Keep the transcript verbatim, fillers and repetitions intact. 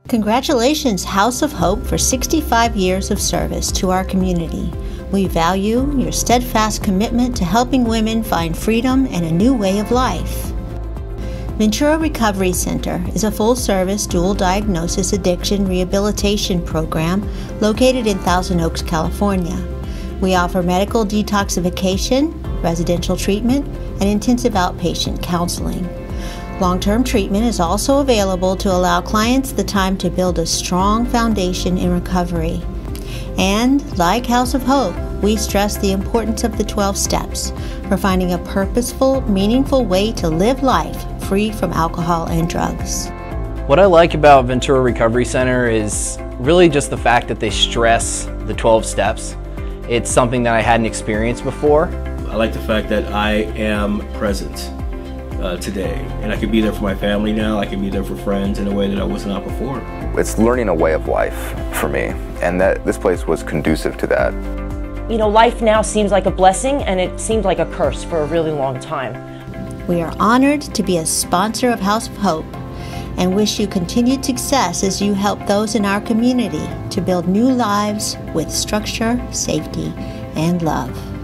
Congratulations, House of Hope, for sixty-five years of service to our community. We value your steadfast commitment to helping women find freedom and a new way of life. Ventura Recovery Center is a full-service dual diagnosis addiction rehabilitation program located in Thousand Oaks, California. We offer medical detoxification, residential treatment, and intensive outpatient counseling. Long-term treatment is also available to allow clients the time to build a strong foundation in recovery. And, like House of Hope, we stress the importance of the twelve steps for finding a purposeful, meaningful way to live life free from alcohol and drugs. What I like about Ventura Recovery Center is really just the fact that they stress the twelve steps. It's something that I hadn't experienced before. I like the fact that I am present uh, today, and I can be there for my family now. I can be there for friends in a way that I was not before. It's learning a way of life for me, and that this place was conducive to that. You know, life now seems like a blessing, and it seemed like a curse for a really long time. We are honored to be a sponsor of House of Hope and wish you continued success as you help those in our community to build new lives with structure, safety, and love.